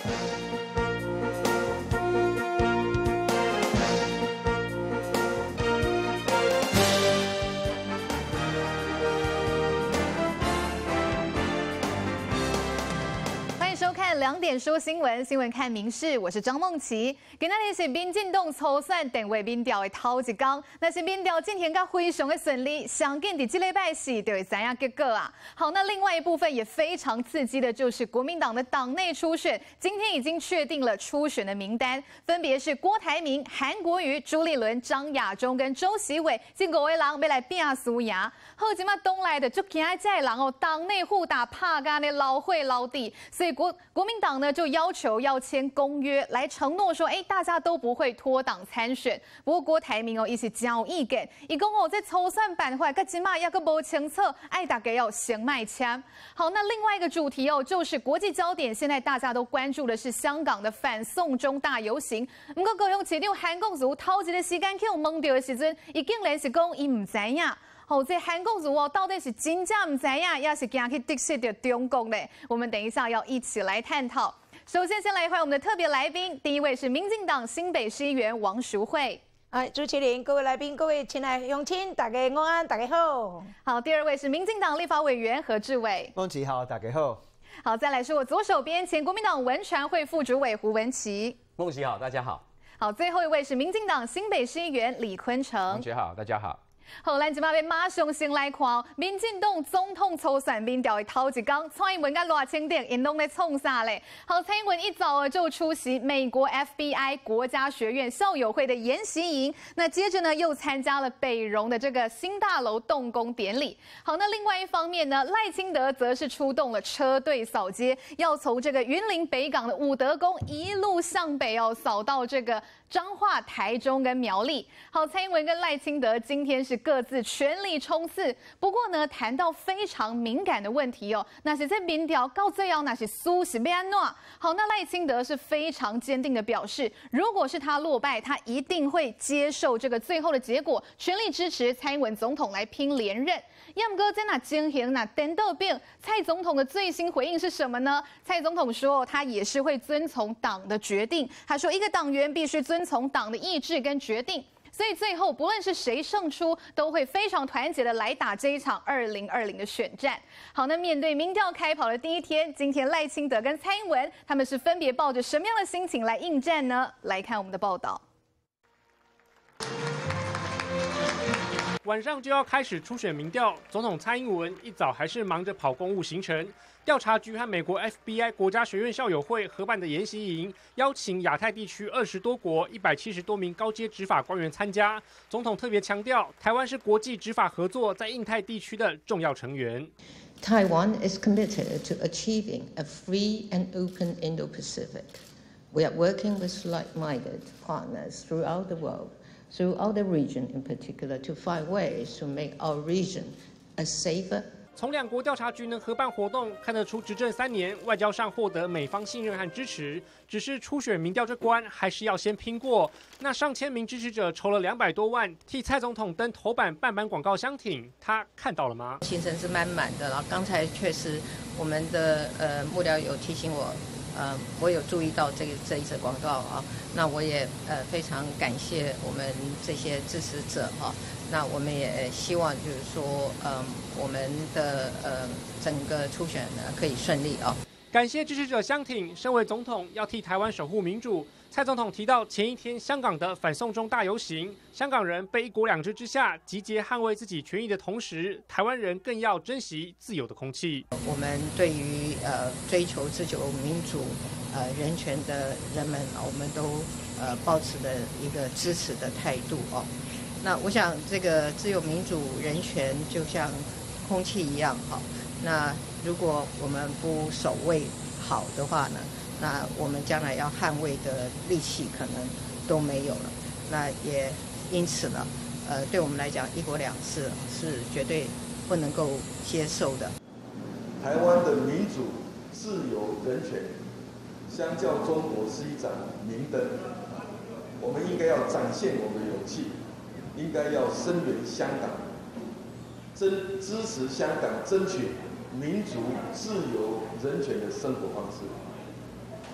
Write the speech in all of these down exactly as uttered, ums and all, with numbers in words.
两点说新闻，新闻看民事，我是张梦琪。今天是民进党初选定位民调的头一天，那是民调进行得非常的顺利，相信在这礼拜四就会知影结果啊。好，那另外一部分也非常刺激的就是国民党的党内初选，今天已经确定了初选的名单，分别是郭台铭、韩国瑜、朱立伦、张亚中跟周习伟，这五位人要来拼输赢。好，今麦东来的就惊这些人哦，党内互打拍干的老会老底，所以国国民党呢就要求要签公约来承诺说，哎，大家都不会脱党参选。不过郭台铭哦，伊是真有意见，伊讲哦，在初选办法，甲今麦也个无清楚，爱大家要先卖枪。好，那另外一个主题哦，就是国际焦点，现在大家都关注的是香港的反送中大游行。不过高雄市长韩国瑜头一个时间去问到的时阵，伊竟然是讲伊唔知影。好，这韩国瑜哦，到底是真正唔知影，也是惊去得罪到中共呢？我们等一下要一起来探讨。首先，先来欢迎我们的特别来宾，第一位是民进党新北市议员王淑慧。 哎，主持人、各位来宾、各位亲爱的乡亲，大家午安，大家好。 好，第二位是民进党立法委员何志伟。 梦琪好，大家好。 好，再来是我左手边前国民党文传会副主委胡文琪。 梦琪好，大家好。 好，最后一位是民进党新北市议员李坤城。 同学好，大家好。 好，咱即马要马上先来看民进党总统初选民调的头一天，蔡英文甲赖清德因拢在创啥嘞？好，蔡英文一早就出席美国 F B I 国家学院校友会的研习营，那接着呢又参加了北荣的这个新大楼动工典礼。好，那另外一方面呢，赖清德则是出动了车队扫街，要从这个云林北港的武德宫一路向北哦，扫到这个彰化、台中跟苗栗。好，蔡英文跟赖清德今天是各自全力冲刺。不过呢，谈到非常敏感的问题哦，那是在民调到最后那是输是要安怎？好，那赖清德是非常坚定的表示，如果是他落败，他一定会接受这个最后的结果，全力支持蔡英文总统来拼连任。要么哥在那进行那等到病，蔡总统的最新回应是什么呢？蔡总统说，他也是会遵从党的决定。他说，一个党员必须遵从党的意志跟决定。所以最后，不论是谁胜出，都会非常团结的来打这一场二零二零的选战。好，那面对民调开跑的第一天，今天赖清德跟蔡英文他们是分别抱着什么样的心情来应战呢？来看我们的报道。 晚上就要开始初选民调，总统蔡英文一早还是忙着跑公务行程。调查局和美国 F B I 国家学院校友会合办的研习营，邀请亚太地区二十多国一百七十多名高阶执法官员参加。总统特别强调，台湾是国际执法合作在印太地区的重要成员。 Taiwan is committed to achieving a free and open Indo-Pacific. We are working with like-minded partners throughout the world, throughout the region in particular, to find ways to make our region a safer. 从两国调查局能合办活动，看得出执政三年，外交上获得美方信任和支持。只是初选民调这关，还是要先拼过。那上千名支持者筹了两百多万，替蔡总统登头版半版广告相挺，他看到了吗？ 行程是满满的，然后刚才确实我们的呃幕僚有提醒我。呃，我有注意到这个这一则广告啊，那我也呃非常感谢我们这些支持者啊，那我们也希望就是说，嗯、呃，我们的呃整个初选呢可以顺利啊。 感谢支持者相挺，身为总统要替台湾守护民主。蔡总统提到前一天香港的反送中大游行，香港人被一国两制之下集结捍卫自己权益的同时，台湾人更要珍惜自由的空气。 我们对于呃追求自由民主、呃人权的人们，我们都呃抱持的一个支持的态度哦。那我想这个自由民主人权就像空气一样好，那如果我们不守卫好的话呢？那我们将来要捍卫的力气可能都没有了，那也因此呢，呃，对我们来讲，一国两制是绝对不能够接受的。 台湾的民主、自由、人权，相较中国是一盏明灯，我们应该要展现我们的勇气，应该要声援香港，争支持香港争取民主、自由、人权的生活方式。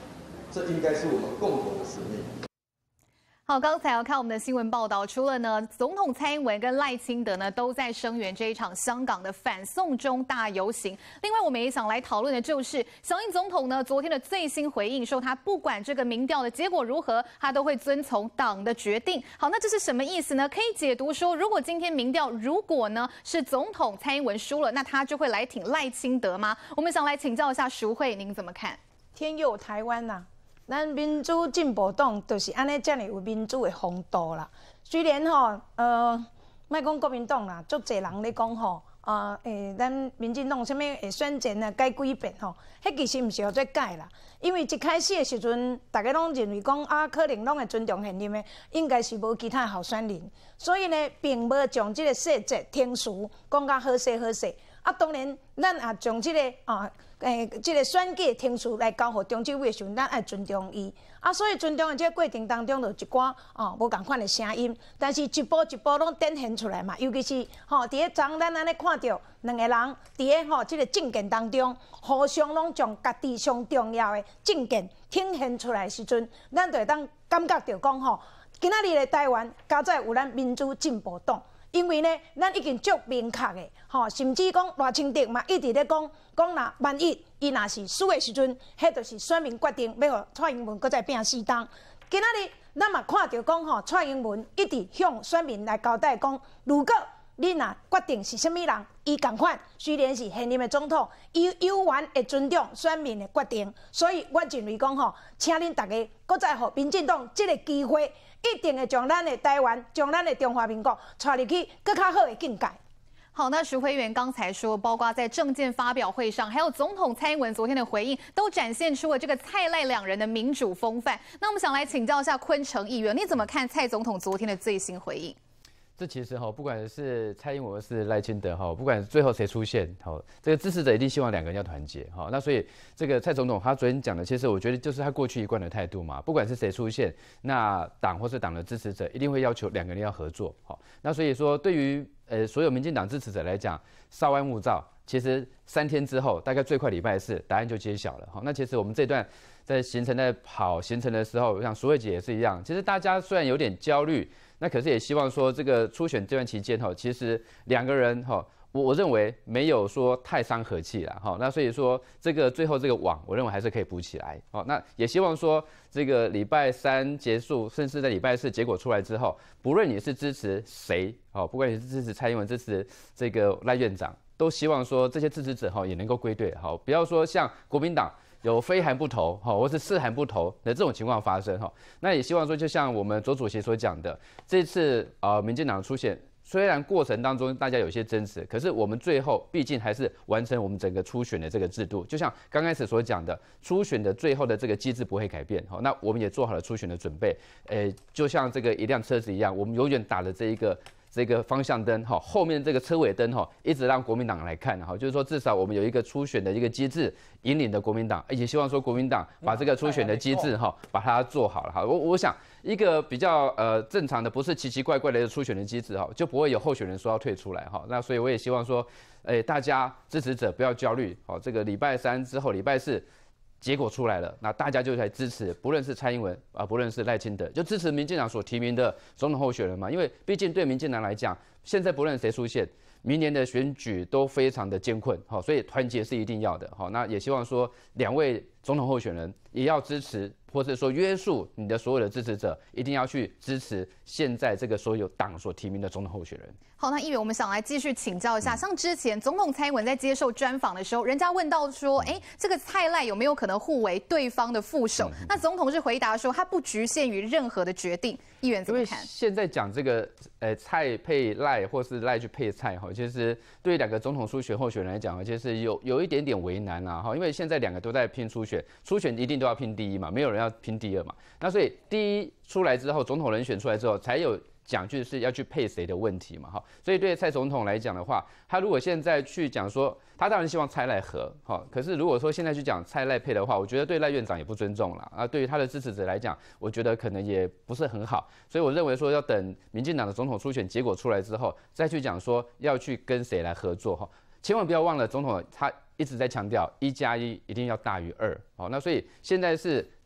这应该是我们共同的使命。 好，刚才要看我们的新闻报道，除了呢，总统蔡英文跟赖清德呢都在声援这一场香港的反送中大游行。另外，我们也想来讨论的就是小英总统呢昨天的最新回应，说他不管这个民调的结果如何，他都会遵从党的决定。好，那这是什么意思呢？可以解读说，如果今天民调如果呢是总统蔡英文输了，那他就会来挺赖清德吗？我们想来请教一下淑慧，您怎么看？ 天佑台湾呐、啊！咱民主进步党就是安尼，遮尔有民主的风度啦。虽然吼，呃，莫讲国民党啦，足侪人咧讲吼，啊、呃，诶，咱民进党啥物会选前啊改几遍吼，迄其实毋是要再改啦。因为一开始的时阵，大家拢认为讲啊，可能拢会尊重现任的，应该是无其他候选人，所以呢，并无将即个细节天数讲甲好势好势。啊，当然，咱也将即、这个啊，诶、呃，即、這个选举天数来交互中执委的时阵，咱爱尊重伊。啊，所以尊重的这个过程当中，就一寡哦无共款的声音，但是一步一步拢展现出来嘛。尤其是吼，伫、哦、个昨咱安尼看到两个人伫个吼即个政见当中，互相拢将家己上重要的政见呈现出来的时阵，咱就会当感觉到讲吼，今仔日的台湾加在有咱民主进步党。因为呢，咱已经足明确的，吼，甚至讲赖清德嘛一直咧讲，讲若万一伊若是输的时阵，迄就是选民决定要互蔡英文搁再拼死党。今仔日咱嘛看到讲吼，蔡英文一直向选民来交代讲，如果你若决定是甚物人，伊共款，虽然是现任的总统，伊有权会尊重选民的决定。所以我认为讲吼，请恁大家搁再互民进党即个机会。一定会将咱的台湾、将咱的中华民国带入去更较好的境界。 好，那徐辉元刚才说，包括在政见发表会上，还有总统蔡英文昨天的回应，都展现出了这个蔡赖两人的民主风范。那我们想来请教一下坤城议员，你怎么看蔡总统昨天的最新回应？ 这其实哈，不管是蔡英文或是赖清德哈，不管最后谁出现，好，这个支持者一定希望两个人要团结，好，那所以这个蔡总统他昨天讲的，其实我觉得就是他过去一贯的态度嘛，不管是谁出现，那党或是党的支持者一定会要求两个人要合作，好，那所以说对于呃所有民进党支持者来讲，稍安勿躁，其实三天之后，大概最快礼拜四，答案就揭晓了，好，那其实我们这段在行程在跑行程的时候，像淑慧姐也是一样，其实大家虽然有点焦虑。那可是也希望说，这个初选这段期间哈，其实两个人哈，我我认为没有说太伤和气了哈。那所以说，这个最后这个网，我认为还是可以补起来。好，那也希望说，这个礼拜三结束，甚至在礼拜四结果出来之后，不论你是支持谁，哦，不管你是支持蔡英文、支持这个赖院长，都希望说这些支持者哈也能够归队，好，不要说像国民党。有非韩不投，哈，或是是韩不投的这种情况发生，哈，那也希望说，就像我们左主席所讲的，这次呃民进党的出现，虽然过程当中大家有些争执，可是我们最后毕竟还是完成我们整个初选的这个制度，就像刚开始所讲的，初选的最后的这个机制不会改变，好，那我们也做好了初选的准备，诶，就像这个一辆车子一样，我们永远打了这一个。这个方向灯哈，后面这个车尾灯哈，一直让国民党来看哈，就是说至少我们有一个初选的一个机制引领的国民党，也希望说国民党把这个初选的机制哈，把它做好了哈。我我想一个比较呃正常的，不是奇奇怪怪的初选的机制哈，就不会有候选人说要退出来哈。那所以我也希望说，哎，大家支持者不要焦虑，好，这个礼拜三之后礼拜四。结果出来了，那大家就来支持，不论是蔡英文啊，不论是赖清德，就支持民进党所提名的总统候选人嘛。因为毕竟对民进党来讲，现在不论谁出现，明年的选举都非常的艰困，好，所以团结是一定要的，好，那也希望说两位总统候选人也要支持，或者说约束你的所有的支持者，一定要去支持现在这个所有党所提名的总统候选人。 好，那议员，我们想来继续请教一下，像之前总统蔡英文在接受专访的时候，人家问到说，哎，这个蔡赖有没有可能互为对方的副手？那总统是回答说，他不局限于任何的决定。议员怎么看？ 现在讲这个，呃，蔡配赖，或是赖去配蔡，哈，其实对于两个总统初选候选人来讲，其实有有一点点为难啦，哈，因为现在两个都在拼初选，初选一定都要拼第一嘛，没有人要拼第二嘛，那所以第一出来之后，总统人选出来之后，才有。讲就是要去配谁的问题嘛，哈，所以对蔡总统来讲的话，他如果现在去讲说，他当然希望蔡赖合，哈，可是如果说现在去讲蔡赖配的话，我觉得对赖院长也不尊重了，啊，对于他的支持者来讲，我觉得可能也不是很好，所以我认为说要等民进党的总统初选结果出来之后，再去讲说要去跟谁来合作，哈，千万不要忘了总统他一直在强调一加一一定要大于二，好，那所以现在是。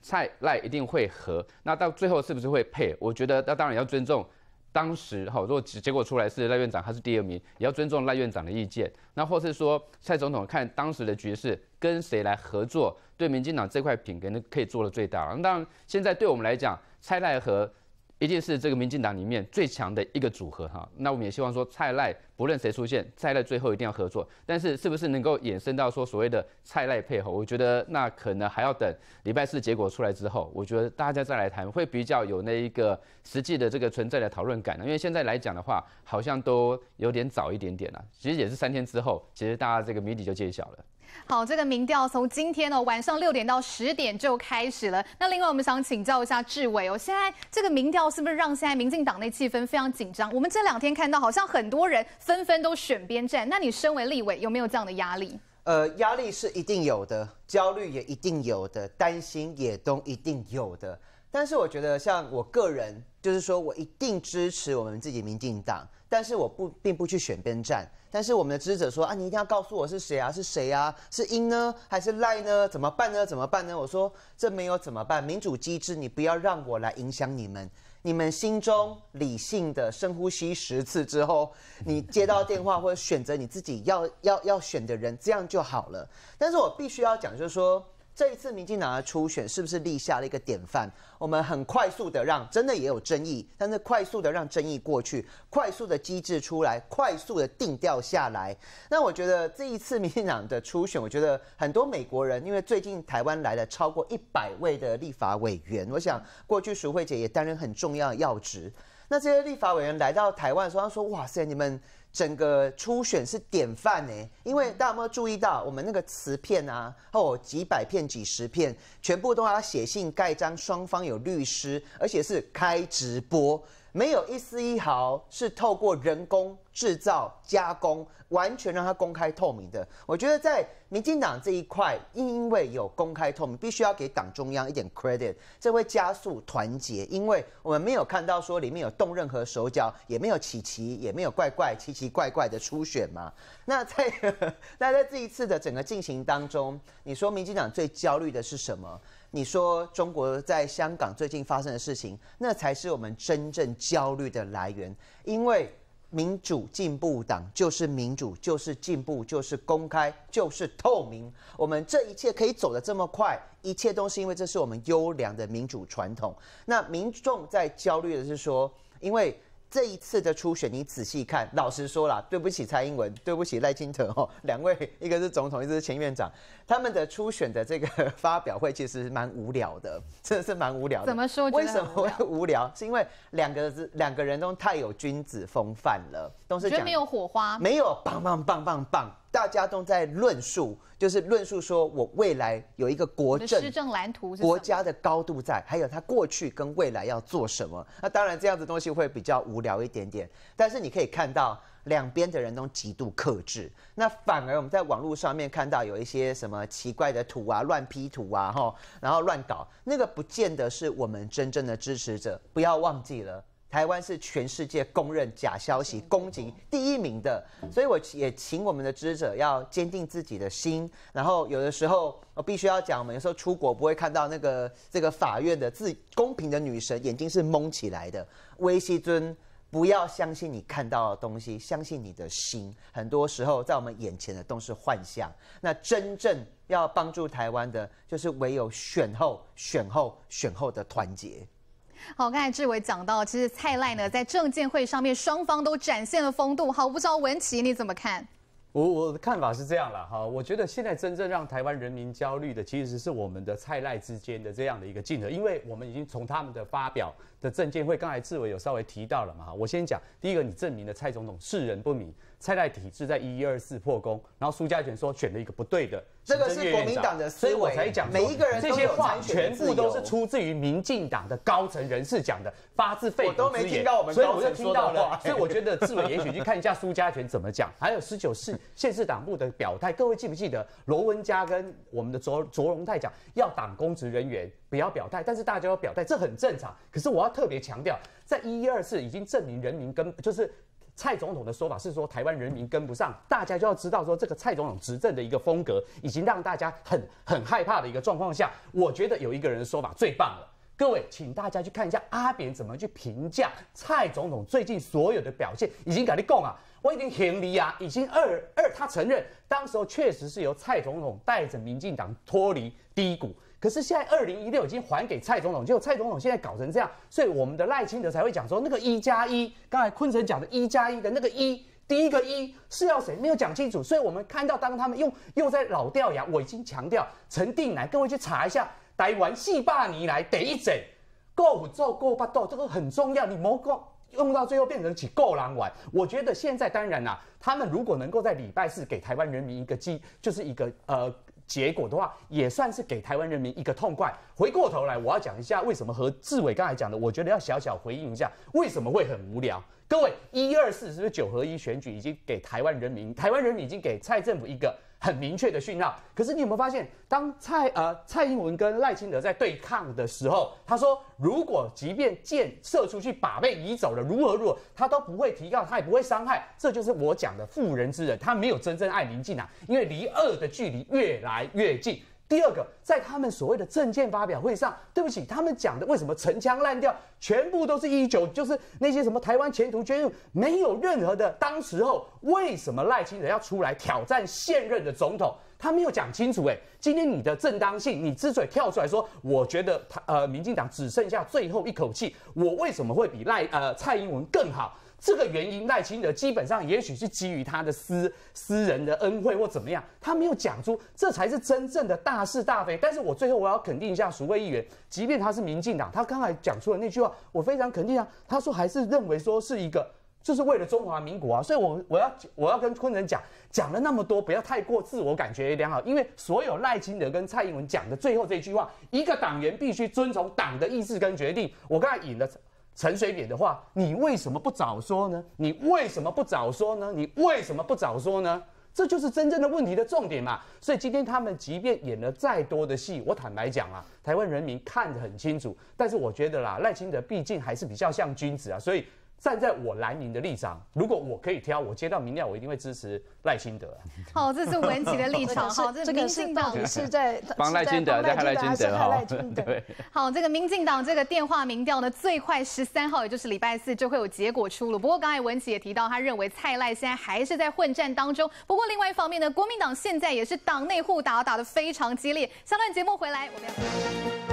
蔡赖一定会合，那到最后是不是会配？我觉得那当然要尊重当时哈，如果结果出来是赖院长他是第二名，也要尊重赖院长的意见。那或是说蔡总统看当时的局势，跟谁来合作，对民进党这块品可能可以做的最大。那当然，现在对我们来讲，蔡赖和一定是这个民进党里面最强的一个组合哈。那我们也希望说蔡赖不论谁出现，蔡赖最后一定要合作。但是是不是能够衍生到说所谓的蔡赖配合？我觉得那可能还要等礼拜四结果出来之后，我觉得大家再来谈，会比较有那一个实际的这个存在的讨论感。因为现在来讲的话，好像都有点早一点点了。其实也是三天之后，其实大家这个谜底就揭晓了。 好，这个民调从今天哦晚上六点到十点就开始了。那另外我们想请教一下志伟哦，现在这个民调是不是让现在民进党内气氛非常紧张？我们这两天看到好像很多人纷纷都选边站，那你身为立委有没有这样的压力？ 呃，压力是一定有的，焦虑也一定有的，担心也都一定有的。但是我觉得，像我个人，就是说我一定支持我们自己民进党，但是我不并不去选边站。但是我们的支持者说啊，你一定要告诉我是谁啊？是谁啊？是英呢，还是赖呢？怎么办呢？怎么办呢？我说这没有怎么办，民主机制，你不要让我来影响你们。你们心中理性的深呼吸十次之后，你接到电话或者选择你自己要要要选的人，这样就好了。但是我必须要讲，就是说。这一次民进党的初选是不是立下了一个典范？我们很快速的让，真的也有争议，但是快速的让争议过去，快速的机制出来，快速的定调下来。那我觉得这一次民进党的初选，我觉得很多美国人，因为最近台湾来了超过一百位的立法委员，我想过去淑慧姐也担任很重要的要职。那这些立法委员来到台湾的时候，他说：“哇塞，你们。”整个初选是典范呢，因为大家有没有注意到，我们那个词片啊，哦，几百片、几十片，全部都要写信盖章，双方有律师，而且是开直播，没有一丝一毫是透过人工制造加工，完全让它公开透明的。我觉得在民进党这一块，因为有公开透明，必须要给党中央一点 credit， 这会加速团结，因为我们没有看到说里面有动任何手脚，也没有奇奇，也没有怪怪奇奇怪怪的初选嘛。那在那在这一次的整个进行当中，你说民进党最焦虑的是什么？你说中国在香港最近发生的事情，那才是我们真正焦虑的来源，因为。民主进步党就是民主，就是进步，就是公开，就是透明。我们这一切可以走得这么快，一切都是因为这是我们优良的民主传统。那民众在焦虑的是说，因为这一次的初选，你仔细看，老实说啦，对不起蔡英文，对不起赖清德哦，两位一个是总统，一个是前院长，他们的初选的这个发表会其实蛮无聊的，真的是蛮无聊的。 怎么说？ 为什么会无聊？是因为两个两个人都太有君子风范了，都是讲没有火花， 没有棒棒棒棒棒，大家都在论述，就是论述说我未来有一个国政施政蓝图， 国家的高度在，还有他过去跟未来要做什么。那当然这样子东西会比较无聊一点点，但是你可以看到。两边的人都极度克制，那反而我们在网络上面看到有一些什么奇怪的图啊、乱 P 图啊，吼，然后乱搞，那个不见得是我们真正的支持者。不要忘记了，台湾是全世界公认假消息攻击第一名的，所以我也请我们的支持者要坚定自己的心。然后有的时候我必须要讲，我们有时候出国不会看到那个这个法院的自公平的女神眼睛是蒙起来的，威西尊。不要相信你看到的东西，相信你的心。很多时候，在我们眼前的都是幻象。那真正要帮助台湾的，就是唯有选后、选后、选后的团结。 好，刚才志伟讲到，其实蔡赖呢在政见会上面，双方都展现了风度。好，不知道文琪你怎么看？ 我我的看法是这样啦，哈，我觉得现在真正让台湾人民焦虑的，其实是我们的蔡赖之间的这样的一个竞合，因为我们已经从他们的发表的政见会，刚才志伟有稍微提到了嘛，我先讲，第一个，你证明了蔡总统识人不明，蔡赖体制在一一二四破功，然后苏家全说选了一个不对的， 这个是国民党的思维， 所以我才讲每一个人这些话全部都是出自于民进党的高层人士讲的，发自肺腑之言， 我都没听到我们所以我就听到了。 所以我觉得志伟也许去看一下苏家全怎么讲，还有十九市县市党部的表态，各位记不记得罗文嘉跟我们的卓卓荣泰讲要党公职人员不要表态，但是大家要表态，这很正常。可是我要特别强调，在一一二四已经证明人民跟就是蔡总统的说法是说台湾人民跟不上，大家就要知道说这个蔡总统执政的一个风格，已经让大家很很害怕的一个状况下，我觉得有一个人的说法最棒了。各位，请大家去看一下阿扁怎么去评价蔡总统最近所有的表现，已经跟你讲啊，我已经行离啊，已经二二，他承认当时候确实是由蔡总统带着民进党脱离低谷。可是现在二零一六已经还给蔡总统，结果蔡总统现在搞成这样，所以我们的赖清德才会讲说那个一加一，刚才坤城讲的一加一的那个一，第一个一是要谁没有讲清楚，所以我们看到当他们用又在老掉牙，我已经强调陈定南，各位去查一下台湾四百年来第一整够不做够不斗，这个很重要，你莫够。用到最后变成起够狼玩，我觉得现在当然啦、啊，他们如果能够在礼拜四给台湾人民一个机，就是一个呃结果的话，也算是给台湾人民一个痛快。回过头来，我要讲一下为什么和志伟刚才讲的，我觉得要小小回应一下，为什么会很无聊？各位，一二四是不是九合一选举已经给台湾人民，台湾人民已经给蔡政府一个很明确的讯号。可是你有没有发现，当蔡呃蔡英文跟赖清德在对抗的时候，他说如果即便箭射出去，靶被移走了，如何如何，他都不会提告，他也不会伤害。这就是我讲的妇人之仁，他没有真正爱民进党，因为离恶的距离越来越近。第二个，在他们所谓的政见发表会上，对不起，他们讲的为什么陈腔滥调，全部都是一九，就是那些什么台湾前途决定，没有任何的。当时候为什么赖清德要出来挑战现任的总统？他没有讲清楚。哎，今天你的正当性，你之所以跳出来说，我觉得他呃民进党只剩下最后一口气，我为什么会比赖呃蔡英文更好？这个原因，赖清德基本上也许是基于他的私私人的恩惠或怎么样，他没有讲出，这才是真正的大是大非。但是我最后我要肯定一下蜀位议员，即便他是民进党，他刚才讲出了那句话，我非常肯定啊，他说还是认为说是一个，就是为了中华民国啊。所以我我要我要跟坤人讲，讲了那么多，不要太过自我感觉良好，因为所有赖清德跟蔡英文讲的最后这句话，一个党员必须遵从党的意志跟决定。我刚才引了陈水扁的话，你为什么不早说呢？你为什么不早说呢？你为什么不早说呢？这就是真正的问题的重点嘛。所以今天他们即便演了再多的戏，我坦白讲啊，台湾人民看得很清楚。但是我觉得啦，赖清德毕竟还是比较像君子啊，所以站在我蓝营的立场，如果我可以挑，我接到民调，我一定会支持赖清德。 好，这是文琪的立场。好， 这民进党是在帮赖清德，在害赖清德哈。对。 好，这个民进党这个电话民调呢，最快十三号，也就是礼拜四就会有结果出炉。不过刚才文琪也提到，他认为蔡赖现在还是在混战当中。不过另外一方面呢，国民党现在也是党内互打，打得非常激烈。下段节目回来，我们要。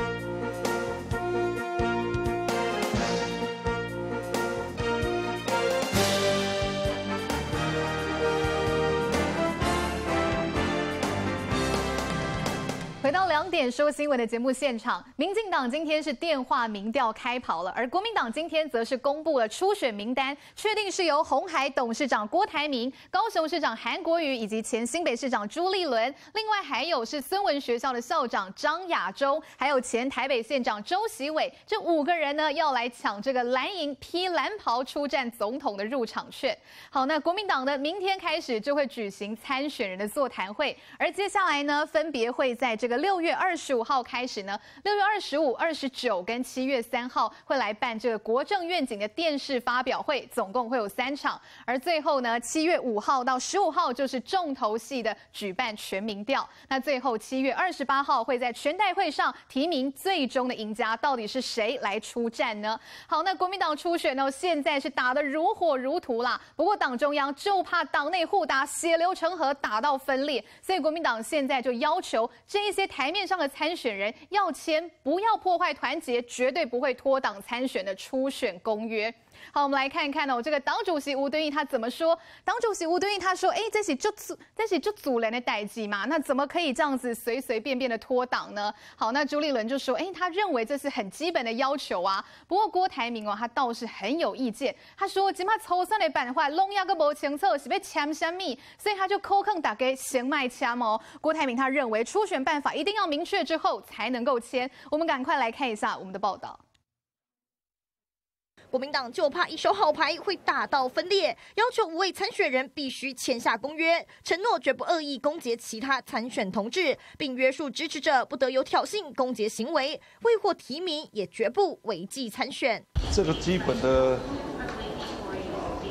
回到两点说新闻的节目现场，民进党今天是电话民调开跑了，而国民党今天则是公布了初选名单，确定是由鸿海董事长郭台铭、高雄市长韩国瑜以及前新北市长朱立伦，另外还有是孙文学校的校长张亚中，还有前台北县长周习伟，这五个人呢要来抢这个蓝营披蓝袍出战总统的入场券。好，那国民党呢，明天开始就会举行参选人的座谈会，而接下来呢，分别会在这个六月二十五号开始呢，六月二十五、二十九跟七月三号会来办这个国政愿景的电视发表会，总共会有三场。而最后呢，七月五号到十五号就是重头戏的举办全民调。那最后七月二十八号会在全代会上提名最终的赢家，到底是谁来出战呢？好，那国民党初选呢，现在是打得如火如荼啦。不过党中央就怕党内互打，血流成河，打到分裂，所以国民党现在就要求这一些台面上的参选人要签，不要破坏团结，绝对不会脱党参选的初选公约。好，我们来看看哦，这个党主席吴敦义他怎么说？党主席吴敦义他说：“哎，这是就这是就阻人的代际嘛，那怎么可以这样子随随便便的脱党呢？”好，那朱立伦就说：“哎，他认为这是很基本的要求啊。”不过郭台铭哦，他倒是很有意见，他说：“今嘛抽选的办法拢也个无清楚，是要签什么？所以他就口坑大家先卖签哦。”郭台铭他认为初选办法一定要明确之后才能够签。我们赶快来看一下我们的报道。 国民党就怕一手好牌会打到分裂，要求五位参选人必须签下公约，承诺绝不恶意攻击其他参选同志，并约束支持者不得有挑衅攻击行为，未获提名也绝不违纪参选。 这个基本的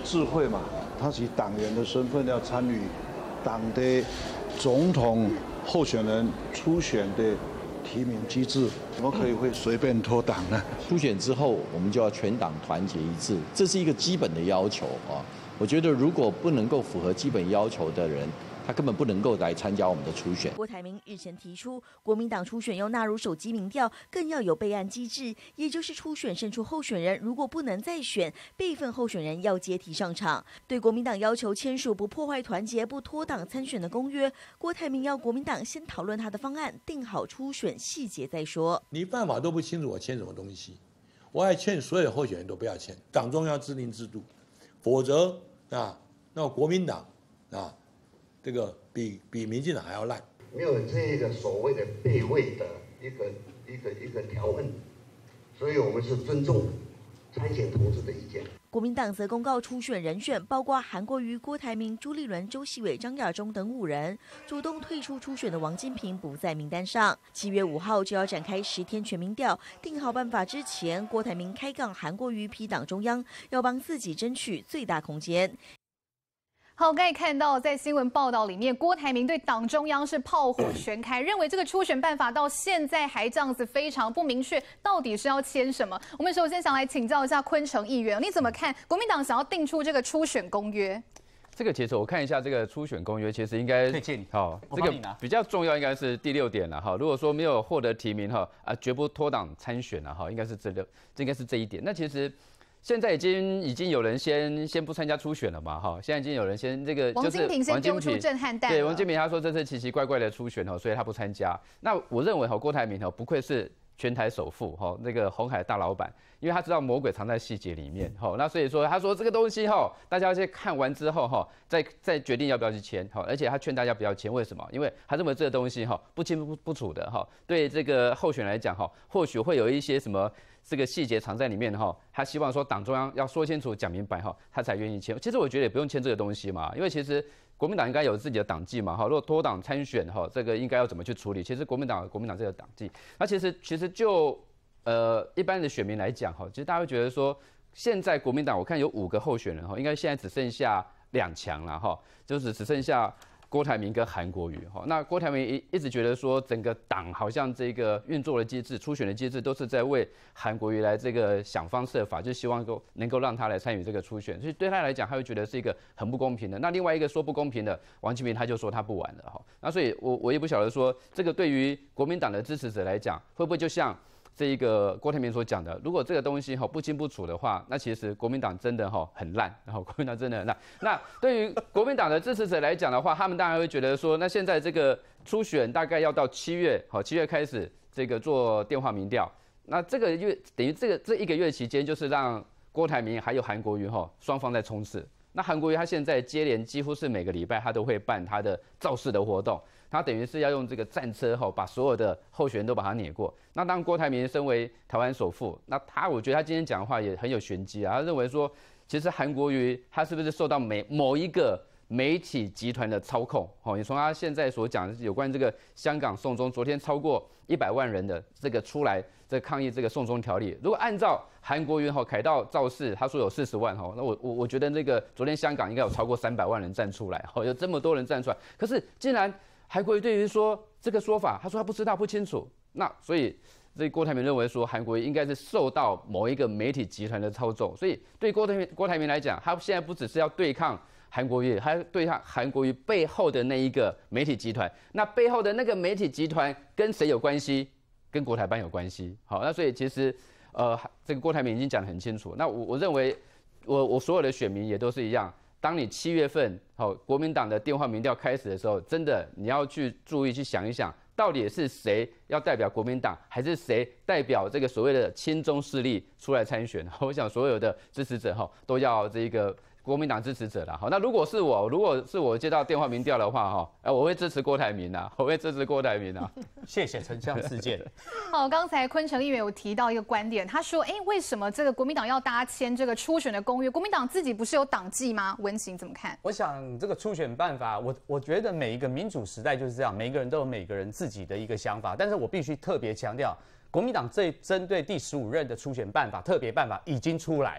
智慧嘛，他是以党员的身份要参与党的总统候选人初选的提名机制，怎么可以会随便脱党呢？ 初选之后，我们就要全党团结一致，这是一个基本的要求啊。我觉得如果不能够符合基本要求的人，他根本不能够来参加我们的初选。 郭台铭日前提出，国民党初选要纳入手机民调，更要有备案机制，也就是初选胜出候选人如果不能再选，备份候选人要接替上场。对国民党要求签署不破坏团结、不脱党参选的公约，郭台铭要国民党先讨论他的方案，定好初选细节再说。 你办法都不清楚，我签什么东西？我还劝所有候选人都不要签，党中央制定制度，否则啊，那国民党啊。这个比比民进党还要烂， 没有这个所谓的备位的一个一个一个条文，所以我们是尊重参选同志的意见。 国民党则公告初选人选，包括韩国瑜、郭台铭、朱立伦、周锡伟、张亚中等五人。主动退出初选的王金平不在名单上。七月五号就要展开十天全民调，定好办法之前，郭台铭开杠韩国瑜批党中央，要帮自己争取最大空间。 好，刚才看到在新闻报道里面，郭台铭对党中央是炮火全开，认为这个初选办法到现在还这样子非常不明确，到底是要签什么？我们首先想来请教一下昆城议员，你怎么看国民党想要定出这个初选公约？ 这个其实我看一下这个初选公约，其实应该推荐你好，这个比较重要应该是第六点了哈。如果说没有获得提名哈啊，绝不脱党参选了哈，应该是这六，这应该是这一点。那其实。现在已经已经有人先先不参加初选了嘛，哈，现在已经有人先这个就是王金平先丢出震撼弹。 对，王金平他说这是奇奇怪怪的初选哦，所以他不参加。那我认为哈，郭台铭哦不愧是全台首富哈，那个鸿海大老板，因为他知道魔鬼藏在细节里面哈，那所以说他说这个东西哈，大家去看完之后哈，再再决定要不要去签哈，而且他劝大家不要签，为什么？因为他认为这个东西哈不清不不楚的哈，对这个候选人来讲哈，或许会有一些什么。这个细节藏在里面哈，他希望说党中央要说清楚、讲明白哈，他才愿意签。其实我觉得也不用签这个东西嘛，因为其实国民党应该有自己的党纪嘛哈。如果脱党参选哈，这个应该要怎么去处理？其实国民党国民党这个党纪，那其实其实就呃一般的选民来讲哈，其实大家会觉得说，现在国民党我看有五个候选人哈，应该现在只剩下两强了哈，就是只剩下。郭台铭跟韩国瑜，哈，那郭台铭一一直觉得说，整个党好像这个运作的机制、初选的机制，都是在为韩国瑜来这个想方设法，就希望够能够让他来参与这个初选，所以对他来讲，他会觉得是一个很不公平的。那另外一个说不公平的王金平，他就说他不玩了，哈，那所以我我也不晓得说，这个对于国民党的支持者来讲，会不会就像。这一个郭台铭所讲的，如果这个东西哈不清不楚的话，那其实国民党真的哈很烂，然后国民党真的很烂。那对于国民党的支持者来讲的话，他们当然会觉得说，那现在这个初选大概要到七月，好七月开始这个做电话民调，那这个月等于这个这一个月期间，就是让郭台铭还有韩国瑜哈双方在冲刺。那韩国瑜他现在接连几乎是每个礼拜他都会办他的造势的活动。他等于是要用这个战车哈，把所有的候选人都把他碾过。那当郭台铭身为台湾首富，那他我觉得他今天讲的话也很有玄机啊。他认为说，其实韩国瑜他是不是受到每某一个媒体集团的操控？哦，你从他现在所讲有关这个香港送中，昨天超过一百万人的这个出来这个抗议这个送中条例，如果按照韩国瑜哈凯道造势，他说有四十万哈，那我我我觉得那个昨天香港应该有超过三百万人站出来，哦，有这么多人站出来，可是竟然。韩国瑜对于说这个说法，他说他不知道不清楚，那所以这郭台铭认为说韩国瑜应该是受到某一个媒体集团的操纵，所以对郭台铭郭台铭来讲，他现在不只是要对抗韩国瑜，还对抗韩国瑜背后的那一个媒体集团，那背后的那个媒体集团跟谁有关系？跟国台办有关系。好，那所以其实呃这个郭台铭已经讲得很清楚，那我我认为我我所有的选民也都是一样。当你七月份好国民党的电话民调开始的时候，真的你要去注意去想一想，到底是谁要代表国民党，还是谁代表这个所谓的亲中势力出来参选？我想所有的支持者哈都要这个国民党支持者啦。好，那如果是我，如果是我接到电话民调的话哈，哎，我会支持郭台铭啊，我会支持郭台铭啊。 谢谢丞相事件。 好，刚才昆城议员有提到一个观点，他说，哎，为什么这个国民党要搭签这个初选的公约？国民党自己不是有党纪吗？文行怎么看？ 我想这个初选办法，我我觉得每一个民主时代就是这样，每一个人都有每个人自己的一个想法，但是我必须特别强调，国民党这针对第十五任的初选办法特别办法已经出来了。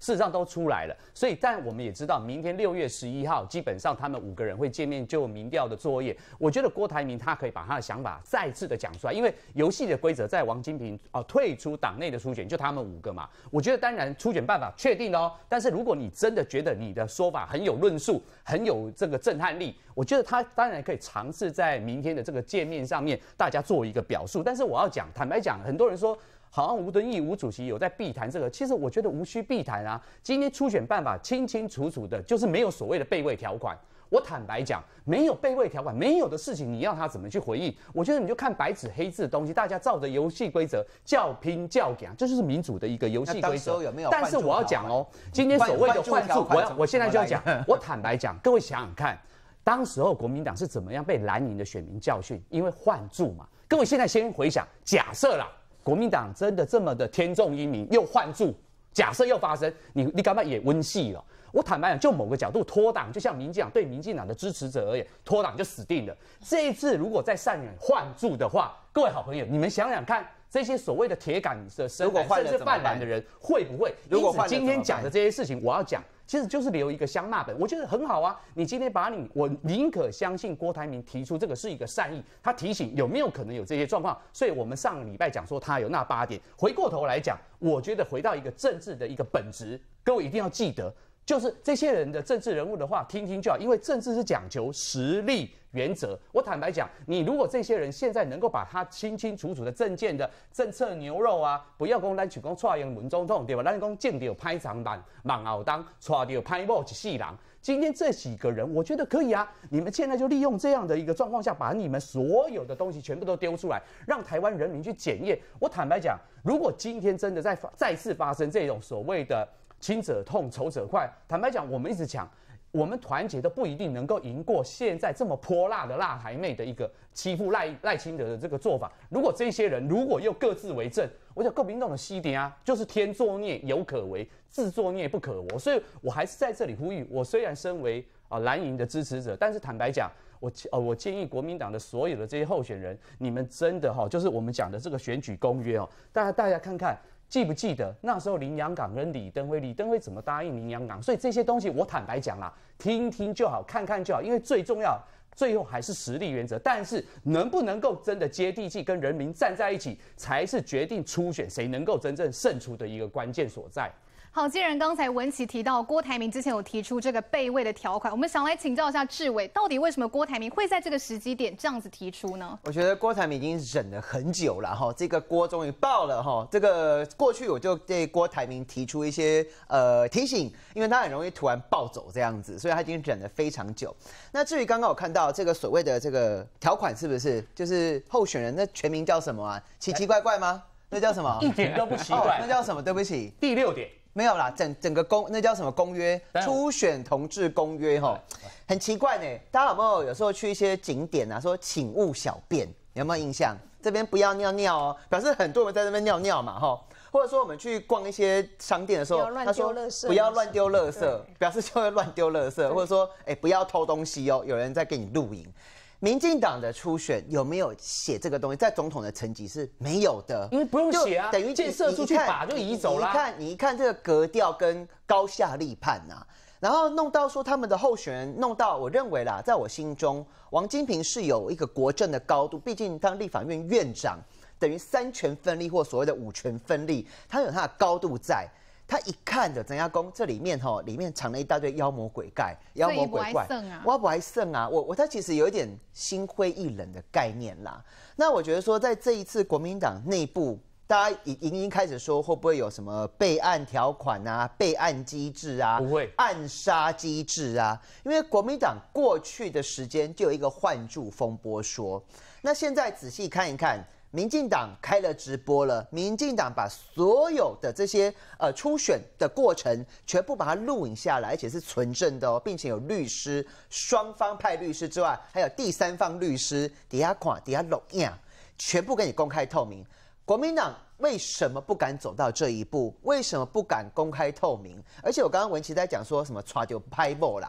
事实上都出来了。所以，但我们也知道，明天六月十一号，基本上他们五个人会见面就民调的作业。我觉得郭台铭他可以把他的想法再次的讲出来，因为游戏的规则在王金平哦、呃、退出党内的初选，就他们五个嘛。我觉得当然初选办法确定了哦，但是如果你真的觉得你的说法很有论述，很有这个震撼力，我觉得他当然可以尝试在明天的这个见面上面，大家做一个表述。但是我要讲，坦白讲，很多人说好像吴敦义吴主席有在避谈这个，其实我觉得无需避谈啊。今天初选办法清清楚楚的，就是没有所谓的备位条款。我坦白讲，没有备位条款，没有的事情，你要他怎么去回应？我觉得你就看白纸黑字的东西，大家照着游戏规则叫拼叫讲，这就是民主的一个游戏规则。 有没有？ 但是我要讲哦，今天所谓的换注，我要我现在就要讲，我坦白讲，各位想想看，当时候国民党是怎么样被蓝营的选民教训？因为换注嘛。各位现在先回想，假设啦，国民党真的这么的天纵英明，又换注，假设又发生，你你干嘛也温戏了？我坦白讲，就某个角度脱党，就像民进党对民进党的支持者而言，脱党就死定了。这一次如果再上演换注的话，各位好朋友，你们想想看，这些所谓的铁杆的深蓝甚至泛蓝的人，会不会？因此今天讲的这些事情，我要讲，其实就是留一个香骂本，我觉得很好啊。你今天把你，我宁可相信郭台铭提出这个是一个善意，他提醒有没有可能有这些状况。所以我们上个礼拜讲说他有那八点，回过头来讲，我觉得回到一个政治的一个本质，各位一定要记得。就是这些人的政治人物的话，听听就好，因为政治是讲求实力原则。我坦白讲，你如果这些人现在能够把他清清楚楚的政见的政策牛肉啊，不要讲咱就讲蔡英文总统对吧？咱讲见到拍长板忙熬当，抓到拍某一世人。今天这几个人，我觉得可以啊。你们现在就利用这样的一个状况下，把你们所有的东西全部都丢出来，让台湾人民去检验。我坦白讲，如果今天真的再再次发生这种所谓的亲者痛，仇者快。坦白讲，我们一直讲，我们团结都不一定能够赢过现在这么泼辣的辣台妹的一个欺负赖赖清德的这个做法。如果这些人如果又各自为政，我想国民党的西点啊，就是天作孽有可为，自作孽不可活。所以我还是在这里呼吁，我虽然身为啊蓝营的支持者，但是坦白讲，我呃我建议国民党的所有的这些候选人，你们真的哈，就是我们讲的这个选举公约哦，大家大家看看。记不记得那时候林洋港跟李登辉，李登辉怎么答应林洋港？所以这些东西我坦白讲啦，听听就好，看看就好，因为最重要，最后还是实力原则。但是能不能够真的接地气，跟人民站在一起，才是决定初选谁能够真正胜出的一个关键所在。 好，既然刚才文琪提到郭台铭之前有提出这个备位的条款，我们想来请教一下志伟，到底为什么郭台铭会在这个时机点这样子提出呢？ 我觉得郭台铭已经忍了很久了哈，这个锅终于爆了哈。这个过去我就对郭台铭提出一些呃提醒，因为他很容易突然暴走这样子，所以他已经忍了非常久。那至于刚刚我看到这个所谓的这个条款是不是就是候选人那全名叫什么啊？奇奇怪怪吗？那叫什么？ 一点都不奇怪。 哦、那叫什么？对不起， 第六点。 没有啦，整整个公那叫什么公约？初选同志公约哈，很奇怪呢。大家有没有有时候去一些景点啊，说请勿小便，有没有印象？这边不要尿尿哦，表示很多人在这边尿尿嘛哈。或者说我们去逛一些商店的时候，他说不要乱丢垃圾，表示就会乱丢垃圾，或者说哎不要偷东西哦，有人在给你录影。民进党的初选有没有写这个东西？在总统的层级是没有的， 因为不用写啊， 等于建设出去把就移走啦。 你看，你一看这个格调跟高下立判呐、啊，然后弄到说他们的候选人，弄到我认为啦，在我心中，王金平是有一个国政的高度，毕竟当立法院院长，等于三权分立或所谓的五权分立，他有他的高度在。他一看的怎样公这里面哈，里面藏了一大堆妖魔鬼怪、妖魔鬼怪，我不爱胜啊，我我他其实有一点心灰意冷的概念啦。那我觉得说，在这一次国民党内部，大家已已经开始说会不会有什么备案条款啊、备案机制啊、 不会暗杀机制啊？因为国民党过去的时间就有一个换注风波说，那现在仔细看一看。民进党开了直播了，民进党把所有的这些呃初选的过程全部把它录影下来，而且是存证的哦，并且有律师双方派律师之外，还有第三方律师底下看底下录影，全部给你公开透明。国民党为什么不敢走到这一步？为什么不敢公开透明？而且我刚刚文琪在讲说什么抓丢拍爆啦，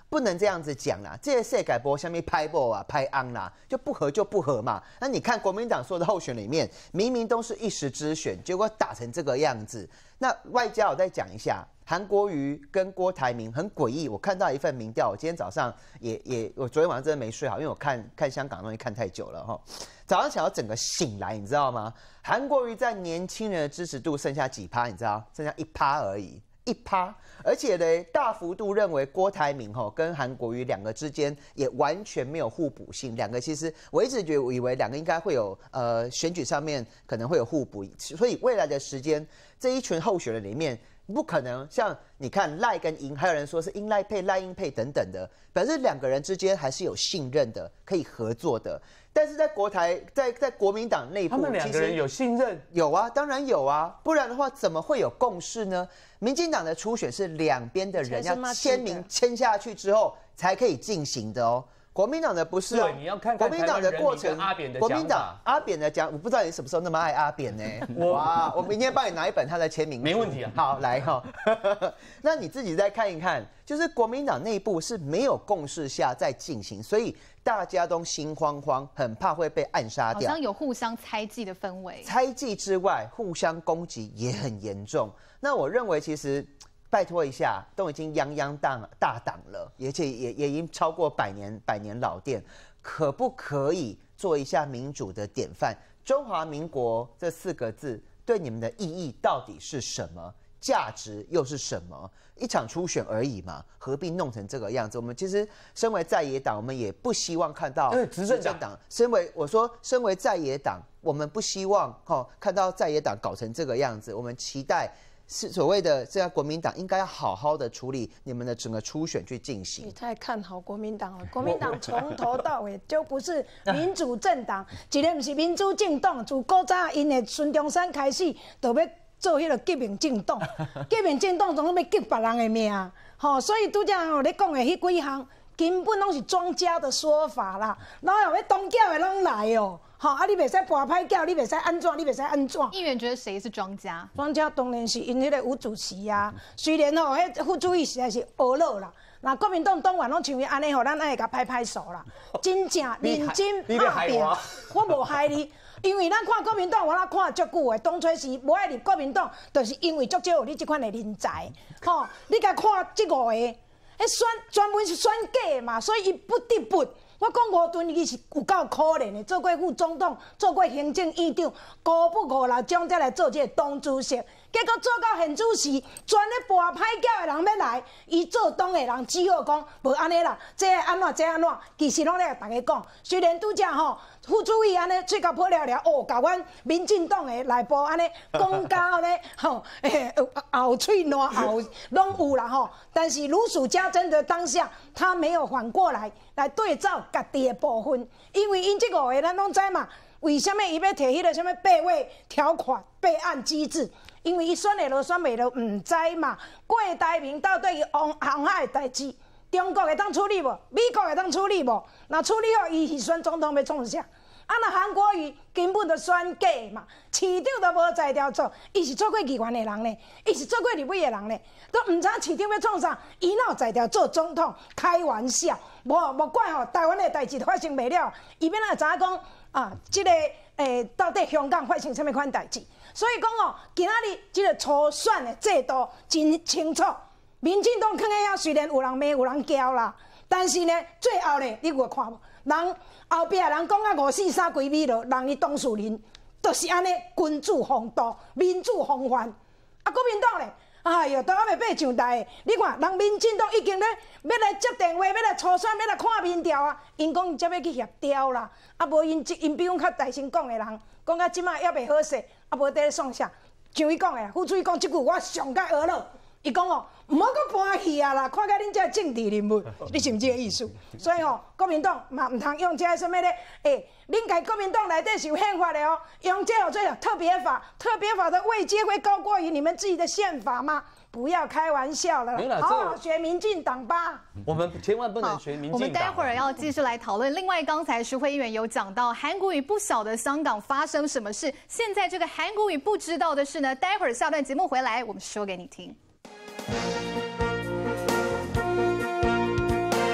不能这样子讲啦。这些世界波下面拍波啊拍安啦，就不合就不合嘛。那你看国民党所有的候选里面，明明都是一时之选，结果打成这个样子。那外加我再讲一下。韩国瑜跟郭台铭很诡异，我看到一份民调，我今天早上也也，我昨天晚上真的没睡好，因为我看看香港的东西看太久了哈。早上想要整个醒来，你知道吗？韩国瑜在年轻人的支持度剩下几趴？你知道？剩下一趴而已，一趴。而且呢，大幅度认为郭台铭哈跟韩国瑜两个之间也完全没有互补性，两个其实我一直觉得我以为两个应该会有呃选举上面可能会有互补，所以未来的时间这一群候选人里面。不可能像你看赖跟英，还有人说是英赖配、赖英配等等的，表示两个人之间还是有信任的，可以合作的。但是在国台，在在国民党内部， 他们两个人有信任， 有啊，当然有啊，不然的话怎么会有共识呢？民进党的初选是两边的人要签名签下去之后才可以进行的哦。国民党的不是、哦， 对，你要看看国民党的过程。 阿扁的国民党阿扁的讲，我不知道你什么时候那么爱阿扁呢？哇，我明天帮你拿一本他的签名书， 没问题啊。 好，来哈、哦，那你自己再看一看，就是国民党内部是没有共识下在进行，所以大家都心慌慌，很怕会被暗杀掉， 好像有互相猜忌的氛围。 猜忌之外，互相攻击也很严重。那我认为其实。拜托一下，都已经泱泱大大党了，而且也也已经超过百年百年老店，可不可以做一下民主的典范？中华民国这四个字对你们的意义到底是什么？价值又是什么？一场初选而已嘛，何必弄成这个样子？我们其实身为在野党，我们也不希望看到执政党。身为我说，身为在野党，我们不希望哈看到在野党搞成这个样子。我们期待。是所谓的这样，国民党应该要好好的处理你们的整个初选去进行。 你太看好国民党了，国民党从头到尾就不是民主政党，一个不是民主政党，自古早因的孙中山开始，就要做迄个革命政党，革命政党总要革别人的命，吼，所以拄则吼你讲的迄几项，根本拢是庄家的说法啦，哪有要当教的拢来哦。好、哦、啊！你袂使跋歹叫，你袂使安怎，你袂使安怎。 议员觉得谁是庄家？ 庄家当然是因迄个吴主席啊。虽然吼、哦，迄副主席实在是恶老啦。那国民党党员拢像伊安尼吼，咱爱甲拍拍手啦。真正认真拍拼，我无害你，因为咱看国民党，我咱看足久的。当初是无爱入国民党，就是因为足少有你这款的人才。吼、哦，你甲看这五个，迄选专门是选假的嘛，所以伊不得不。我讲吴敦义是有够可怜的，做过副总统，做过行政院长，五不五六奖才来做这个党主席，结果做到现主席，全咧跋歹叫的人要来，伊做党的人只好讲无安尼啦，这安怎这安怎，其实拢咧甲大家讲，虽然拄则吼副主席安尼嘴角破了了，哦，甲阮民进党的内部安尼讲到咧吼，诶，后喙烂后拢有啦吼，但是如数家珍的当下，他没有反过来来对照。家己的部分，因为因这五个咱拢知嘛，为什么伊要摕迄个什么备位条款、备案机制？因为伊选会落选袂落，唔知嘛。郭台铭到底航航海的代志，中国会当处理无？美国会当处理无？那处理好，伊是选总统要创啥？啊，那韩国瑜根本就选假嘛，市长都无在调做，伊是做过议员的人呢，伊是做过立委的人呢，都唔知市长要创啥，伊哪有在调做总统？开玩笑，无无怪吼，台湾的代志发生袂了，伊要哪知影讲啊？这个诶、欸，到底香港发生什么款代志？所以讲哦，今仔日这个初选的制度真清楚，民进党囥喺遐，虽然有人骂有人叫啦，但是呢，最后呢，你有看无？人后壁人讲啊五四三几米了，人伊当事人就是安尼君主风度、民主风范。啊，国民党咧，哎哟，都还袂爬上台的。你看，人民进党已经咧要来接电话，要来初选，要来看民调啊。因讲因才要去协调啦，啊无因因比阮较大声讲的人，讲啊即马还袂好势，啊无在咧创啥？像伊讲的，副主席讲即句，我上届学了。伊讲哦，唔好搁搬戏啊啦，看到恁这政治人物，你是毋是这个意思？所以哦，国民党嘛唔通用这个什么咧？诶、欸，恁家国民党内底是有宪法的哦，用这有这特别法，特别法的位阶会高过于你们自己的宪法吗？不要开玩笑了啦，好好学民进党吧。 我们千万不能学民进党。 我们待会儿要继续来讨论。另外，刚才徐慧议员有讲到，韩国瑜不晓得香港发生什么事，现在这个韩国瑜不知道的事呢，待会儿下段节目回来，我们说给你听。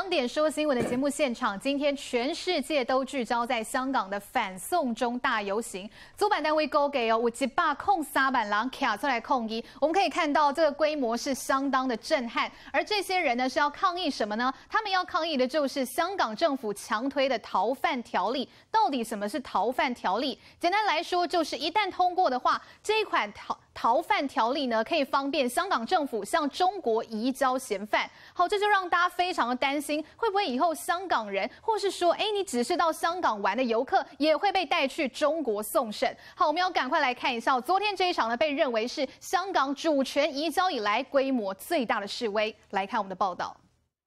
两点说新闻的节目现场，今天全世界都聚焦在香港的反送中大游行。主办单位估计哦，有一百控三万人卡出来抗议。我们可以看到这个规模是相当的震撼。而这些人呢是要抗议什么呢？他们要抗议的就是香港政府强推的逃犯条例。到底什么是逃犯条例？简单来说，就是一旦通过的话，这一款逃逃犯条例呢，可以方便香港政府向中国移交嫌犯。好，这就让大家非常的担心，会不会以后香港人，或是说，哎，你只是到香港玩的游客，也会被带去中国送审？好，我们要赶快来看一下，昨天这一场呢，被认为是香港主权移交以来规模最大的示威。来看我们的报道。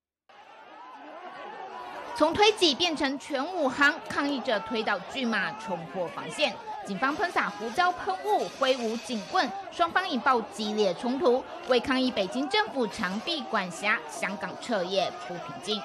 从推挤变成全武行，抗议者推倒巨马，冲破防线。警方喷洒胡椒喷雾，挥舞警棍，双方引爆激烈冲突。为抗议北京政府长臂管辖，香港彻夜不平静。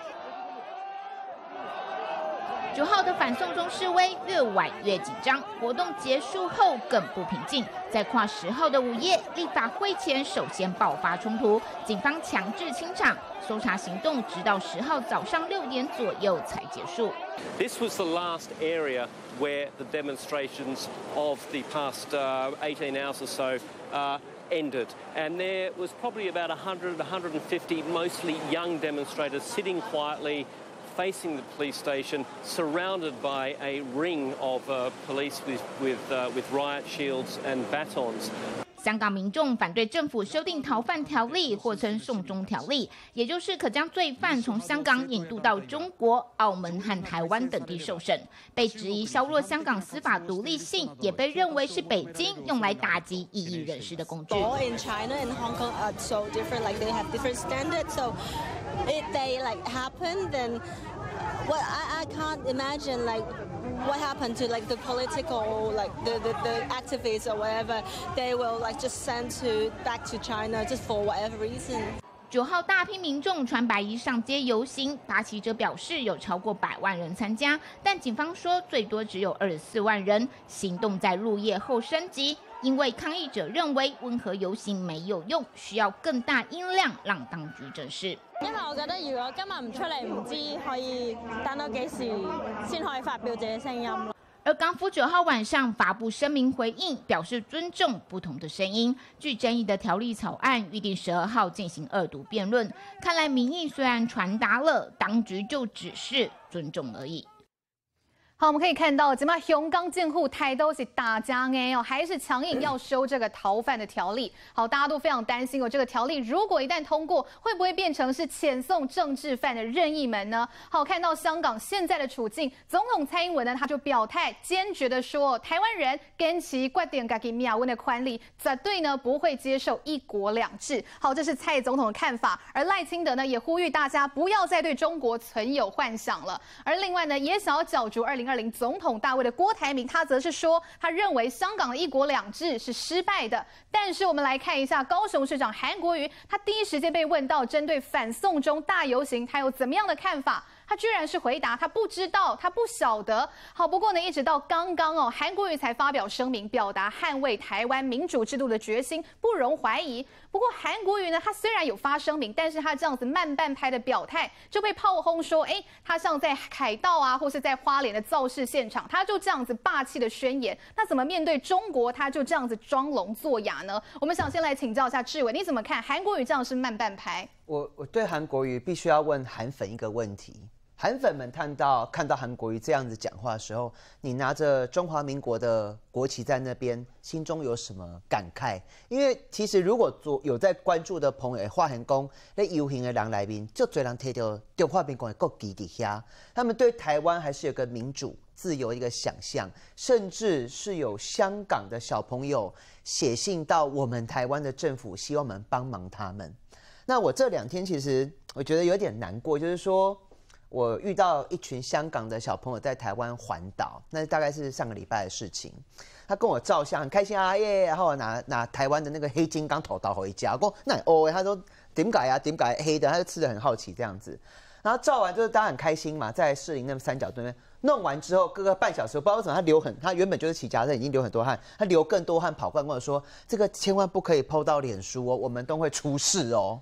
九号的反送中示威越晚越紧张，活动结束后更不平静。在跨十号的午夜，立法会前首先爆发冲突，警方强制清场，搜查行动直到十号早上六点左右才结束。 This was the last area where the demonstrations of the past uh, eighteen hours or so uh, ended. And there was probably about one hundred, one hundred fifty mostly young demonstrators sitting quietly facing the police station, surrounded by a ring of uh, police with, with, uh, with riot shields and batons. 香港民众反对政府修订逃犯条例，或称送中条例，也就是可将罪犯从香港引渡到中国、澳门和台湾等地受审。被质疑削弱香港司法独立性，也被认为是北京用来打击异议人士的工具。 In China and Hong Kong are so different, like they have different standards. So if they like happen, then what I I can't imagine like. What happened to like the political, like the, the, the activists or whatever, they will like just send to back to China just for whatever reason. 九号大批民众穿白衣上街游行，发起者表示有超过百万人参加，但警方说最多只有二十四万人。行动在入夜后升级，因为抗议者認為温和遊行沒有用，需要更大音量讓當局正視。 因為我覺得如果今日唔出嚟，唔知可以等到幾時先可以發表自己聲音。 而港府九號晚上發布聲明回應，表示尊重不同的聲音。具爭議的條例草案預定十二號進行二讀辯論。看來民意雖然傳達了，當局就只是尊重而已。 好，我们可以看到，今嘛香港政府态度是大家哎哦，还是强硬要修这个逃犯的条例。好，大家都非常担心哦，这个条例如果一旦通过，会不会变成是遣送政治犯的任意门呢？好，看到香港现在的处境，总统蔡英文呢他就表态，坚决的说，台湾人跟其决定自己命运的权利，绝对呢不会接受一国两制。好，这是蔡总统的看法，而赖清德呢也呼吁大家不要再对中国存有幻想了。而另外呢，也想要角逐二零二零总统大位的郭台铭，他则是说，他认为香港的一国两制是失败的。但是我们来看一下高雄市长韩国瑜，他第一时间被问到针对反送中大游行，他有怎么样的看法？他居然是回答他不知道，他不晓得。好，不过呢，一直到刚刚哦，韩国瑜才发表声明，表达捍卫台湾民主制度的决心，不容怀疑。不过韩国瑜呢，他虽然有发声明，但是他这样子慢半拍的表态，就被炮轰说，哎，他像在凯道啊，或是在花莲的造势现场，他就这样子霸气的宣言。那怎么面对中国，他就这样子装聋作哑呢？我们想先来请教一下志伟，你怎么看韩国瑜这样是慢半拍？ 我我对韩国瑜必须要问韩粉一个问题。韩粉们看到看到韩国瑜这样子讲话的时候，你拿着中华民国的国旗在那边，心中有什么感慨？因为其实如果有在关注的朋友发现讲，在游行的人里面，就多人提到中华民国的国旗底下，他们对台湾还是有个民主自由的一个想象，甚至是有香港的小朋友写信到我们台湾的政府，希望我们帮忙他们。那我这两天其实我觉得有点难过，就是说。我遇到一群香港的小朋友在台湾环岛，那大概是上个礼拜的事情。他跟我照相，很开心啊耶！然后拿拿台湾的那个黑金刚头刀回家，我说那哦，他说点解啊？点解黑的？他就吃的很好奇这样子。然后照完就是大家很开心嘛，在士林那三角对面弄完之后，各个半小时，不知道为什么他流很，他原本就是骑脚踏车已经流很多汗，他流更多汗，跑过来跟我说：“这个千万不可以 po 到脸书哦，我们都会出事哦。”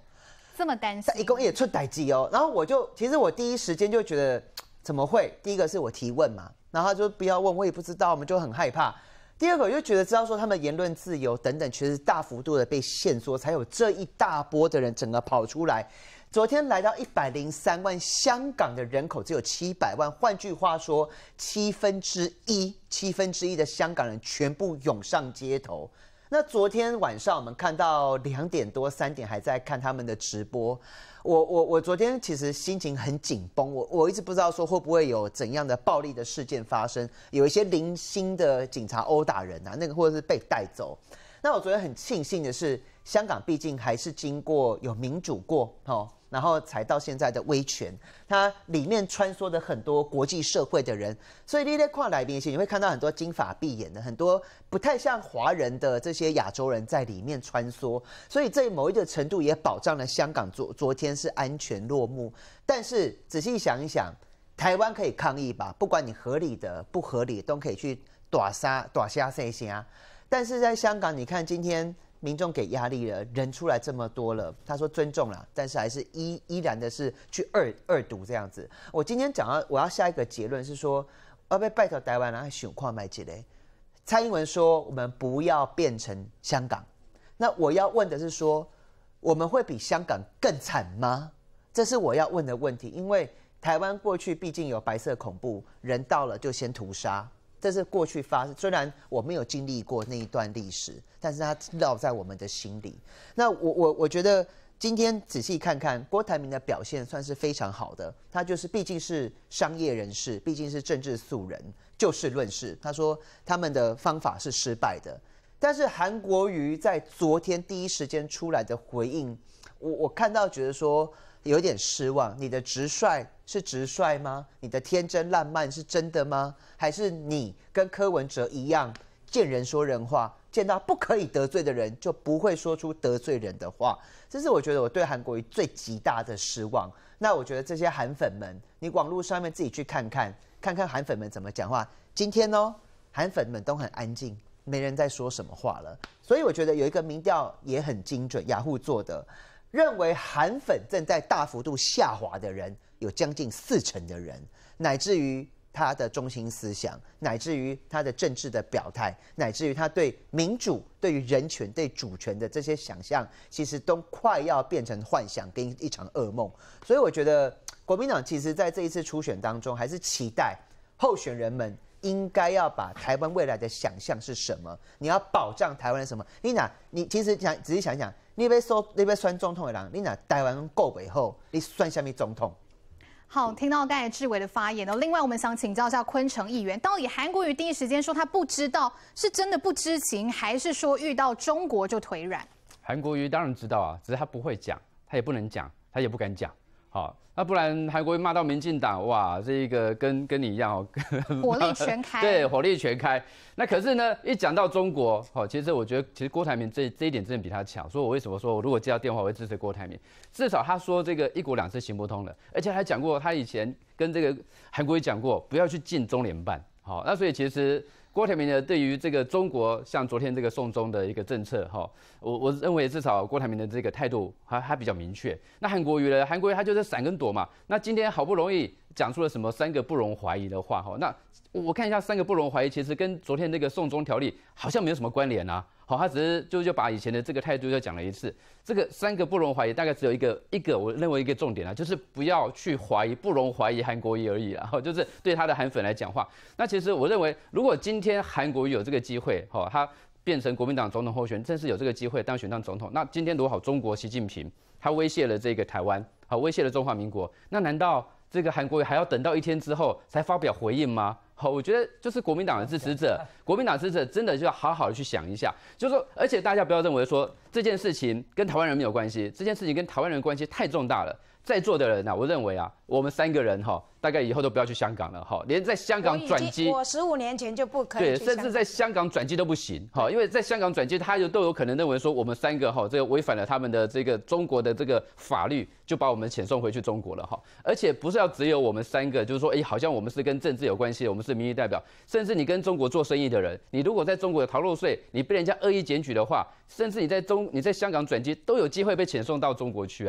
这么担心， 一共也出代志哦。然后我就其实我第一时间就觉得怎么会？第一个是我提问嘛，然后他就不要问，我也不知道，我们就很害怕。第二个我就觉得知道说他们言论自由等等，其实大幅度的被限缩，才有这一大波的人整个跑出来。昨天来到一百零三万，香港的人口只有七百万，换句话说，七分之一，七分之一的香港人全部涌上街头。那昨天晚上我们看到两点多、三点还在看他们的直播，我我我昨天其实心情很紧绷，我我一直不知道说会不会有怎样的暴力的事件发生，有一些零星的警察殴打人啊，那个或者是被带走。那我昨天很庆幸的是，香港毕竟还是经过有民主过哦，然后才到现在的威权，它里面穿梭的很多国际社会的人，所以你在看来宾你会看到很多金发碧眼的，很多不太像华人的这些亚洲人在里面穿梭，所以这某一个程度也保障了香港昨昨天是安全落幕。但是仔细想一想，台湾可以抗议吧，不管你合理的不合理，都可以去打杀打瞎谁瞎。但是在香港，你看今天民众给压力了，人出来这么多了，他说尊重了，但是还是依依然的是去二二读这样子。我今天讲到我要下一个结论是说，要被拜托台湾人想看买几嘞？蔡英文说我们不要变成香港，那我要问的是说，我们会比香港更惨吗？这是我要问的问题，因为台湾过去毕竟有白色恐怖，人到了就先屠杀。这是过去发生，虽然我没有经历过那一段历史，但是它烙在我们的心里。那我我我觉得今天仔细看看郭台铭的表现算是非常好的，他就是毕竟是商业人士，毕竟是政治素人，就事论事。他说他们的方法是失败的，但是韩国瑜在昨天第一时间出来的回应，我我看到觉得说有点失望。你的直率是直率吗？你的天真烂漫是真的吗？还是你跟柯文哲一样，见人说人话，见到不可以得罪的人就不会说出得罪人的话？这是我觉得我对韩国瑜最极大的失望。那我觉得这些韩粉们，你网络上面自己去看看，看看韩粉们怎么讲话。今天哦，韩粉们都很安静，没人在说什么话了。所以我觉得有一个民调也很精准，雅虎做的，认为韩粉正在大幅度下滑的人有将近四成的人，乃至于他的中心思想，乃至于他的政治的表态，乃至于他对民主、对于人权、对主权的这些想象，其实都快要变成幻想跟一场噩梦。所以我觉得国民党其实在这一次初选当中，还是期待候选人们应该要把台湾未来的想象是什么，你要保障台湾的什么？你哪你其实想仔细想想，你要说你要选总统的人，你哪台湾够不好，你选什么总统？ 好，听到刚才志伟的发言哦。另外，我们想请教一下昆城议员，到底韩国瑜第一时间说他不知道，是真的不知情，还是说遇到中国就腿软？ 韩国瑜当然知道啊，只是他不会讲，他也不能讲，他也不敢讲。好，那不然韩国瑜骂到民进党，哇，这一个跟跟你一样哦， 火力全开。 对，火力全开。那可是呢，一讲到中国，好，其实我觉得，其实郭台铭这这一点真的比他强。所以我为什么说，我如果接到电话，我会支持郭台铭？至少他说这个一国两制行不通了，而且还讲过，他以前跟这个韩国瑜讲过，不要去进中联办。好，那所以其实郭台铭呢，对于这个中国，像昨天这个送中的一个政策，哈，我我认为至少郭台铭的这个态度还还比较明确。那韩国瑜呢？韩国瑜他就是闪跟躲嘛。那今天好不容易讲出了什么三个不容怀疑的话，哈，那我看一下三个不容怀疑，其实跟昨天那个送中条例好像没有什么关联啊。好，他只是就就把以前的这个态度又讲了一次。这个三个不容怀疑，大概只有一个一个，我认为一个重点啊，就是不要去怀疑，不容怀疑韩国瑜而已啊。就是对他的韩粉来讲话。那其实我认为，如果今天韩国瑜有这个机会，哈，他变成国民党总统候选人，正是有这个机会当选当总统。那今天如果好，中国习近平他威胁了这个台湾，好，威胁了中华民国，那难道这个韩国瑜还要等到一天之后才发表回应吗？好，我觉得就是国民党的支持者，国民党支持者真的就要好好的去想一下，就是说，而且大家不要认为说这件事情跟台湾人没有关系，这件事情跟台湾人关系太重大了。在座的人啊，我认为啊，我们三个人哈，大概以后都不要去香港了哈，连在香港转机， 我十五年前就不可以对，甚至在香港转机都不行哈，因为在香港转机，他就都有可能认为说我们三个哈，这个违反了他们的这个中国的这个法律，就把我们遣送回去中国了哈。而且不是要只有我们三个，就是说，哎，好像我们是跟政治有关系，我们是民意代表，甚至你跟中国做生意的人，你如果在中国有逃漏税，你被人家恶意检举的话，甚至你在中你在香港转机都有机会被遣送到中国去啊。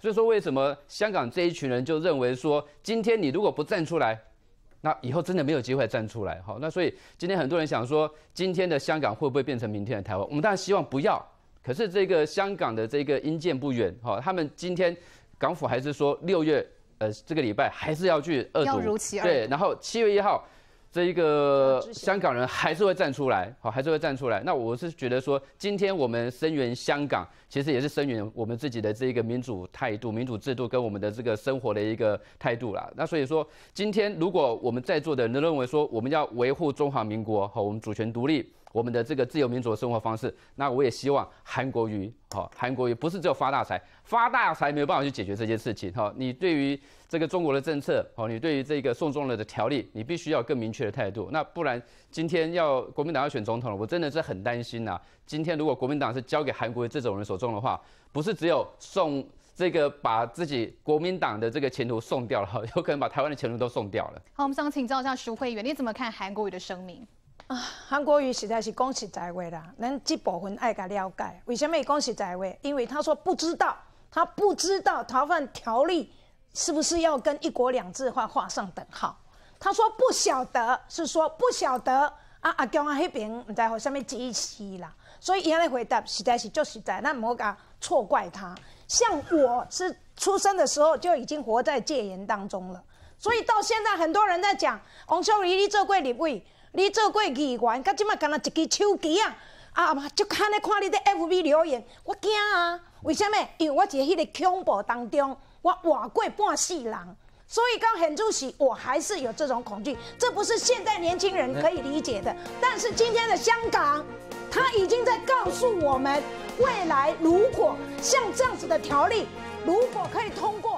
所以说，为什么香港这一群人就认为说，今天你如果不站出来，那以后真的没有机会站出来。好，那所以今天很多人想说，今天的香港会不会变成明天的台湾？我们当然希望不要。可是这个香港的这个因见不远，哈，他们今天港府还是说六月，呃，这个礼拜还是要去二读， 要如期二读。 对，然后七月一号。这一个香港人还是会站出来，好，还是会站出来。那我是觉得说，今天我们声援香港，其实也是声援我们自己的这个民主态度、民主制度跟我们的这个生活的一个态度啦。那所以说，今天如果我们在座的人认为说，我们要维护中华民国，好，我们主权独立。我们的这个自由民主的生活方式，那我也希望韩国瑜，好，韩国瑜不是只有发大财，发大财没有办法去解决这件事情，哈，你对于这个中国的政策，好，你对于这个送中了的条例，你必须要更明确的态度，那不然今天要国民党要选总统了，我真的是很担心呐。今天如果国民党是交给韩国瑜这种人手中的话，不是只有送这个把自己国民党的这个前途送掉了，有可能把台湾的前途都送掉了。 好，我们想请教一下淑慧议员，你怎么看韩国瑜的声明？ 啊，韩国瑜实在是讲实在话啦，咱这部分爱甲了解。为什么讲实在话？因为他说不知道，他不知道逃犯条例是不是要跟一国两制化画上等号。他说不晓得，是说不晓得啊。阿强啊，那边唔知有什么指示啦。所以伊安尼回答实在是就实在，咱唔好甲错怪他。像我是出生的时候就已经活在戒严当中了，所以到现在很多人在讲王秀仪你做过立委。你做过议员，到即马干那一支手机啊！啊，就看咧看你的 F B 留言，我惊啊！为什么？因为我伫迄个恐怖当中，我活过半世人，所以刚很主席，我还是有这种恐惧。这不是现在年轻人可以理解的。但是今天的香港，他已经在告诉我们，未来如果像这样子的条例，如果可以通过。